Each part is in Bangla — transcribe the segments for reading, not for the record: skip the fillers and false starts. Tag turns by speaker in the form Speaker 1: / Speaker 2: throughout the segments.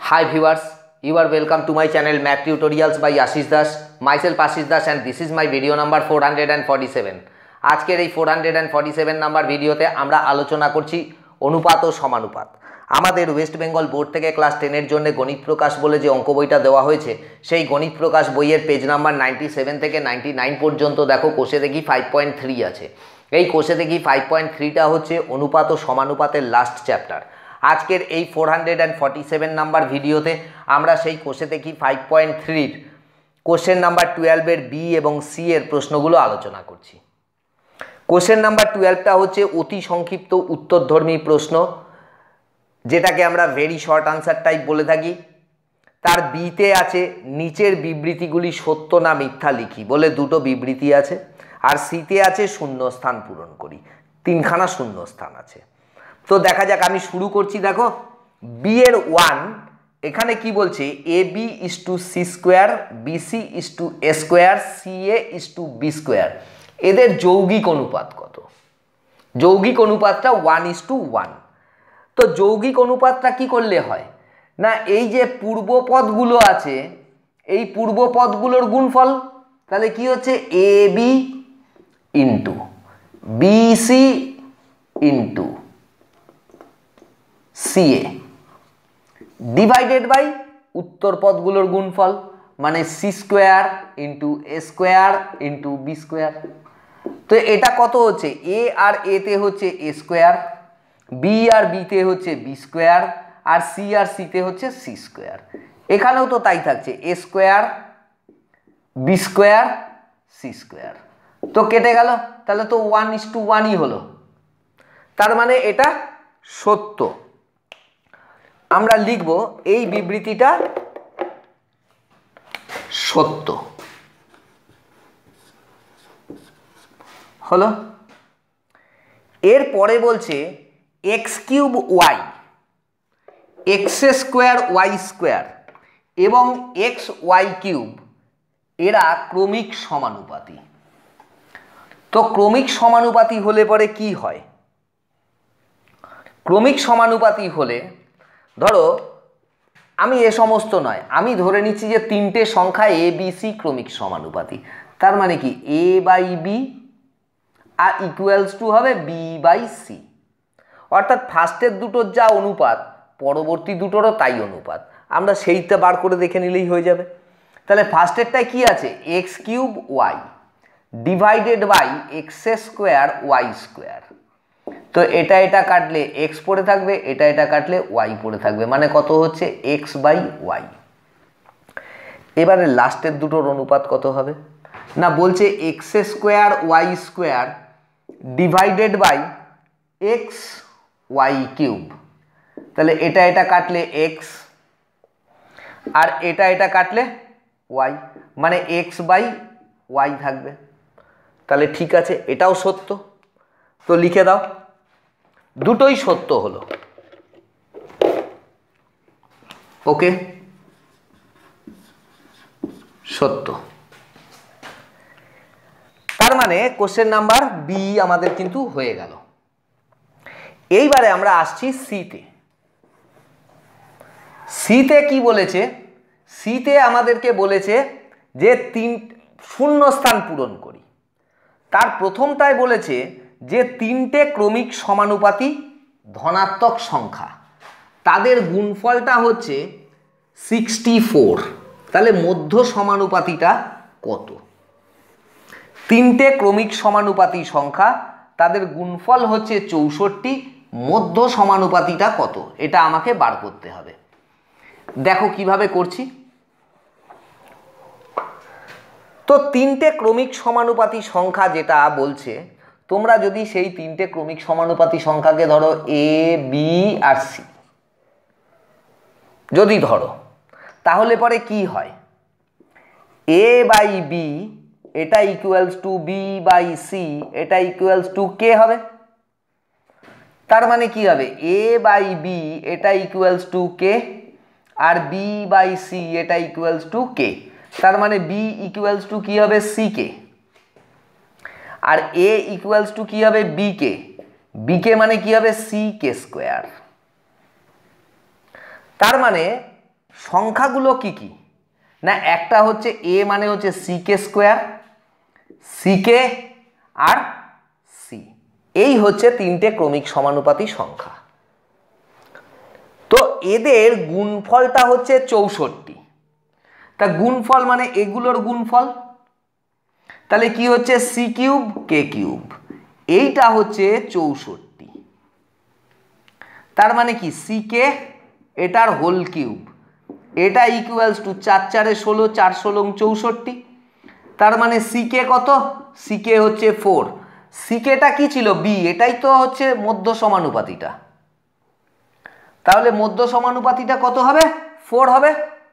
Speaker 1: Hi viewers, you are welcome to my channel Math Tutorials by Ashish Das. Myself Ashish Das and this is my video number 447. আজকের এই 447 নাম্বার ভিডিওতে আমরা আলোচনা করছি অনুপাত ও সমানুপাত। আমাদের ওয়েস্ট বেঙ্গল বোর্ড থেকে ক্লাস 10 এর জন্য গণিত প্রকাশ বলে যে অঙ্ক বইটা দেওয়া হয়েছে সেই গণিত প্রকাশ বইয়ের পেজ নাম্বার 97 থেকে 99 পর্যন্ত দেখো কোষে দেখি 5.3 আছে। এই কোষে দেখি 5.3টা হচ্ছে অনুপাত ও সমানুপাতের লাস্ট চ্যাপ্টার। আজকের এই 447 নাম্বার ভিডিওতে আমরা সেই কোষে দেখি 5.3 কোশ্চেন নাম্বার 12 এর বি এবং সি এর প্রশ্নগুলো আলোচনা করছি। কোশ্চেন নাম্বার 12টা হচ্ছে অতি সংক্ষিপ্ত উত্তরধর্মী প্রশ্ন, যেটাকে আমরা ভেরি শর্ট আনসার টাইপ বলে থাকি। তার বিতে আছে নিচের বিবৃতিগুলি সত্য না মিথ্যা লিখি বলে দুটো বিবৃতি আছে, আর সিতে আছে শূন্যস্থান পূরণ করি, তিনখানা শূন্যস্থান আছে। তো দেখা যাক, আমি শুরু করছি। দেখো বি এর 1 এখানে কি বলছে, A B is to C square, BC is to A square, C A is to B square. এদের যৌগিক অনুপাত কত? যৌগিক অনুপাতটা 1:1। তো যৌগিক অনুপাতটা কি করলে হয় না, এই যে পূর্বপদগুলো আছে এই পূর্বপদগুলোর গুণফল, তাহলে কি হচ্ছে A B into BC into CA divided by উত্তর পদগুলোর গুণফল, মানে C square into A square into B square. তো এটা কত হচ্ছে, এ আর এতে হচ্ছে এ স্কোয়ার, বি আর বিতে হচ্ছে বি স্কোয়ার, আর সি আর সিতে হচ্ছে সি স্কোয়ার। এখানেও তো তাই থাকছে, A square B square C square. তো কেটে গেল, তাহলে তো 1:1ই হলো। তার মানে এটা সত্য। আমরা লিখব এই বিবৃতিটা সত্য হলো। এরপরে বলছে x cube y, x square y square এবং এক্স ওয়াই কিউব এরা ক্রমিক সমানুপাতী। তো ক্রমিক সমানুপাতী হলে পরে কি হয়? ক্রমিক সমানুপাতী হলে ধরো আমি এ সমস্ত নয়, আমি ধরে নিচ্ছি যে তিনটে সংখ্যা এ বি সি ক্রমিক সমানুপাতী। তার মানে কি এ বাই বি আর ইকুয়ালস টু হবে বি বাই সি। অর্থাৎ ফার্স্টের দুটোর যা অনুপাত পরবর্তী দুটোরও তাই অনুপাত। আমরা সেইটা বার করে দেখে নিলেই হয়ে যাবে। তাহলে ফার্স্টেরটায় কি আছে, x cube y divided by x square y square. তো এটা কাটলে এক্স পড়ে থাকবে, এটা কাটলে ওয়াই পড়ে থাকবে, মানে কত হচ্ছে এক্স বাই ওয়াই। এবারে লাস্টের দুটোর অনুপাত কত হবে না, বলছে x square y square divided by x y cube. তাহলে এটা কাটলে এক্স আর এটা কাটলে ওয়াই, মানে এক্স বাই ওয়াই থাকবে। তাহলে ঠিক আছে, এটাও সত্য। তো লিখে দাও, দুটোই সত্য হলো। ওকে, সত্য। তার মানে কোশ্চেন নাম্বার বি আমাদের কিন্তু হয়ে গেল। এইবারে আমরা আসছি সিতে। সিতে কি বলেছে, সিতে আমাদেরকে বলেছে যে শূন্যস্থান পূরণ করি। তার প্রথমটায় বলেছে যে তিনটে ক্রমিক সমানুপাতী ধনাত্মক সংখ্যা, তাদের গুণফলটা হচ্ছে 64। তাহলে মধ্য সমানুপাতিটা কত? তিনটে ক্রমিক সমানুপাতী সংখ্যা, তাদের গুণফল হচ্ছে 64, মধ্য সমানুপাতিটা কত এটা আমাকে বার করতে হবে। দেখো কিভাবে করছি। তো তিনটে ক্রমিক সমানুপাতী সংখ্যা যেটা বলছে, তোমরা যদি সেই তিনটে ক্রমিক সমানুপাতী সংখ্যাকে ধরো এ বি আর সি যদি ধরো, তাহলে পরে কি হয়, এ বাই বি এটা equals to B by C এটা ইকুয়ালস টু কে হবে। তার মানে কি হবে, এ বাই বি এটা ইকুয়ালস টু কে আর বি বাই সি এটা ইকুয়ালস টু কে। তার মানে বি ইকুয়ালস টু কি হবে, সি কে, আর এ ইকুয়ালস টু কি হবে, বি কে। বি কে মানে কি হবে, সি কে স্কোয়ার। তার মানে সংখ্যাগুলো কি কি না, একটা হচ্ছে এ মানে হচ্ছে সিকে স্কোয়ার, সিকে আর সি, এই হচ্ছে তিনটে ক্রমিক সমানুপাতি সংখ্যা। তো এদের গুণফলটা হচ্ছে 64। তা গুণফল মানে এগুলোর গুণফল, তাহলে কি হচ্ছে সি কিউব কে কিউব, এইটা হচ্ছে 64। তার মানে কি সি কে এটার হোল কিউব, এটা ইকুয়ালস টু 4 4 16, 4 16 64। তার মানে সি কে কত, সি কে হচ্ছে 4। সি কেটা কি ছিল বি, এটাই তো হচ্ছে মধ্য সমানুপাতিটা, তাহলে মধ্য সমানুপাতিটা কত হবে 4 হবে।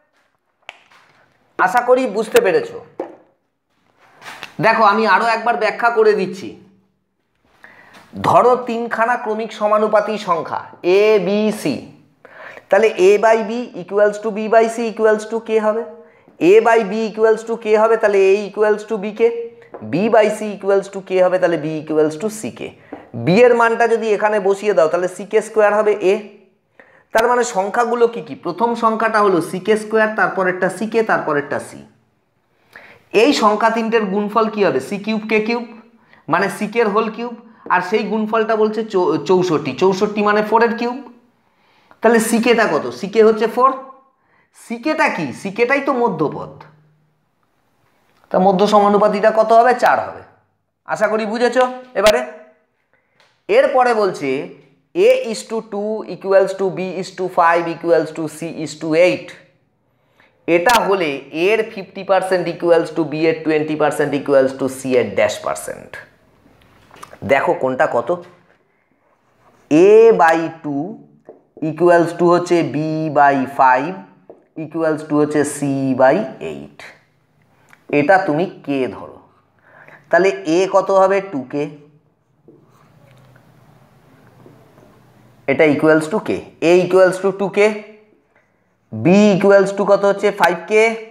Speaker 1: আশা করি বুঝতে পেরেছো। দেখো আমি আরো একবার ব্যাখ্যা করে দিচ্ছি। ধরো তিনখানা ক্রমিক সমানুপাতি সংখ্যা এ বি সি, তাহলে A by B equals to B by C equals to k হবে, A by B equals to k হবে, তাহলে A equals to B k, B by C equals to k হবে, তাহলে B equals to C k. B এর মানটা যদি এখানে বসিয়ে দাও তাহলে সি কে স্কোয়ার হবে এ। তার মানে সংখ্যাগুলো কি কি, প্রথম সংখ্যাটা হলো সি কে স্কোয়ার, তারপরেরটা সি কে, তারপরেরটা সি। এই সংখ্যা তিনটের গুণফল কি হবে সি কিউব কে কিউব, মানে সি কের হোল কিউব, আর সেই গুণফলটা বলছে 64, 64 মানে 4 এর কিউব। তাহলে সি কেটা কত, সি কে হচ্ছে 4। সি কেটা কি, সি কেটাই তো মধ্যপদ, তা মধ্য সমানুপাতিটা কত হবে 4 হবে। আশা করি বুঝেছো। এবারে এরপরে বলছে a is to 2 equals to b is to 5 equals to c is to 8, এটা হলে এর 50% ইকুয়ালস টু বি এর 20% ইকুয়ালস টু সি এর -%। দেখো কোনটা কত, এ বাই 2 ইকুয়ালস টু হচ্ছে বি বাই 5 ইকুয়ালস টু হচ্ছে সি বাই 8, এটা তুমি কে ধরো, তাহলে এ কত হবে 2k, এটা equals to k, A equals to 2k, B equals to কত হচ্ছে 5k,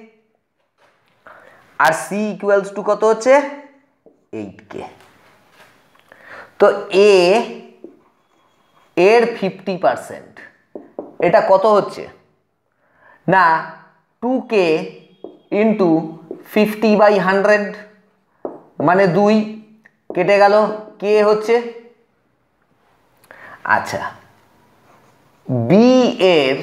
Speaker 1: R C equals to কত হচ্ছে 8k। তো এ এর 50% এটা কত হচ্ছে না 2k ইন্টু 50/100 মানে 2, কেটে গেল কে হচ্ছে। আচ্ছা বি এর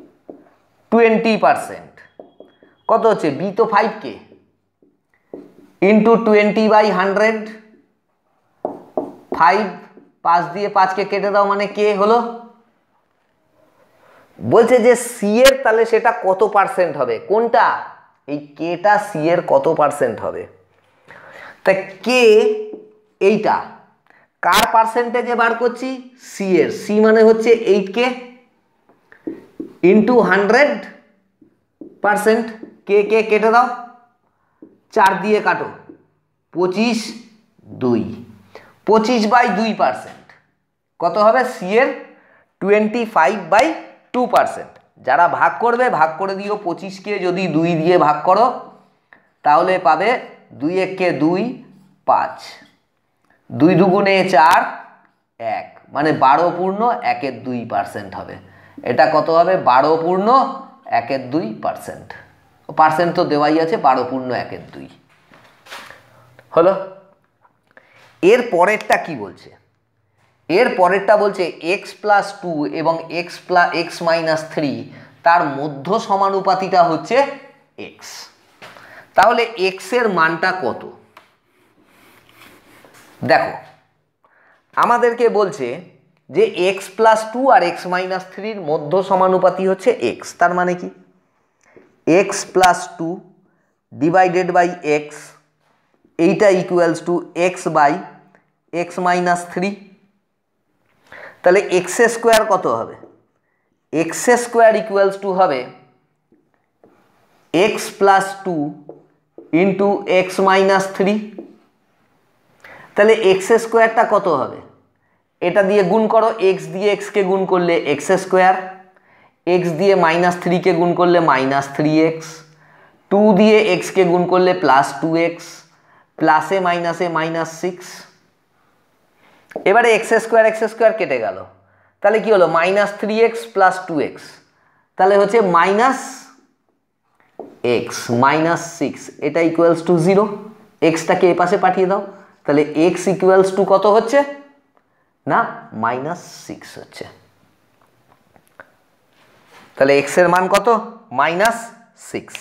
Speaker 1: 20% কত হচ্ছে, বি তো 5k ইন্টু 20/100, 5 5 দিয়ে 5কে কেটে দাও মানে কে হলো। বলছে যে সি এর তাহলে সেটা কত পার্সেন্ট হবে, কোনটা এই কেটা সি এর কত পার্সেন্ট হবে, তাই কে এইটা কার পার্সেন্টেজে বার করছি সি এর, সি মানে হচ্ছে 8k ইন্টু 100%, কে কে কেটে দাও 4 দিয়ে কাটো 25 2, 25/2% কত হবে সি এর 25/2%। যারা ভাগ করবে ভাগ করে দিও, 25কে যদি 2 দিয়ে ভাগ করো তাহলে পাবে 2 1 2 5, 2 2 4 1, মানে 12.12% হবে। এটা কত হবে 12.12%, পার্সেন্ট তো দেওয়াই আছে 12.12 হলো। এর পরেরটা কি বলছে, এর পরেরটা বলছে x+2 এবং x-3 তার মধ্য সমানুপাতিটা হচ্ছে x। তাহলে x এর মানটা কত, দেখো আমাদেরকে বলছে যে x+2 আর x-3 মধ্য সমানুপাতি হচ্ছে x, তার মানে কি x+2 ডিভাইডেড বাই x, এইটা equals to x by x-3, তাহলে x স্কোয়ার কত হবে, x স্কোয়ার ইকুয়ালস টু হবে x+2 ইন্টু x-3, তাহলে x স্কোয়ারটা কত হবে, এটা দিয়ে গুণ করো, x দিয়ে x কে গুণ করলে x স্কোয়ার, x দিয়ে -3 কে গুণ করলে -3x, 2 দিয়ে x কে গুণ করলে +2x, প্লাসে মাইনাসে -6। এবারে x স্কোয়ার কেটে গেল, তাহলে কি হলো -3x + 2x, তাহলে হচ্ছে এক্স মাইনাস সিক্স, এটা ইকুয়ালস টু 0। এক্সটাকে এ পাশে পাঠিয়ে দাও, তাহলে এক্স ইকুয়ালস টু কত হচ্ছে না মাইনাস সিক্স হচ্ছে। তাহলে এক্স এর মান কত মাইনাস সিক্স,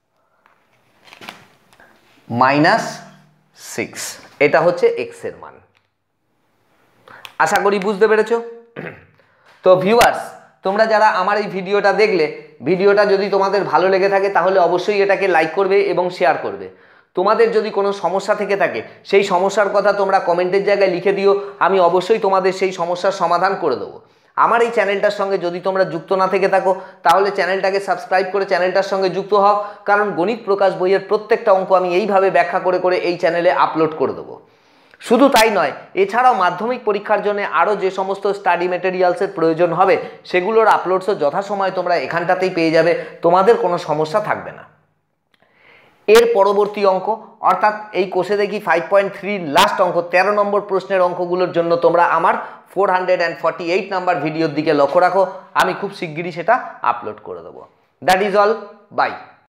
Speaker 1: মাইনাস সিক্স, এটা হচ্ছে এক্স এর মান। আশা করি বুঝতে পেরেছো। তো ভিউয়ার্স, তোমরা যারা আমার এই ভিডিওটা দেখলে, ভিডিওটা যদি তোমাদের ভালো লেগে থাকে তাহলে অবশ্যই এটাকে লাইক করবে এবং শেয়ার করবে। তোমাদের যদি কোনো সমস্যা থেকে থাকে সেই সমস্যার কথা তোমরা কমেন্টের জায়গায় লিখে দিও, আমি অবশ্যই তোমাদের সেই সমস্যার সমাধান করে দেবো। আমার এই চ্যানেলটার সঙ্গে যদি তোমরা যুক্ত না থেকে থাকো তাহলে চ্যানেলটাকে সাবস্ক্রাইব করে চ্যানেলটার সঙ্গে যুক্ত হও, কারণ গণিত প্রকাশ বইয়ের প্রত্যেকটা অঙ্ক আমি এইভাবে ব্যাখ্যা করে করে এই চ্যানেলে আপলোড করে দেবো। শুধু তাই নয়, এছাড়াও মাধ্যমিক পরীক্ষার জন্য আরও যে সমস্ত স্টাডি মেটেরিয়ালসের প্রয়োজন হবে সেগুলোর আপলোডসও যথাসময়ে তোমরা এখানটাতেই পেয়ে যাবে, তোমাদের কোনো সমস্যা থাকবে না। এর পরবর্তী অঙ্ক অর্থাৎ এই কোষে দেখি 5.3 লাস্ট অঙ্ক 13 নম্বর প্রশ্নের অঙ্কগুলোর জন্য তোমরা আমার 448 নাম্বার ভিডিওর দিকে লক্ষ্য রাখো, আমি খুব শিগগিরই সেটা আপলোড করে দেবো। That is all, by.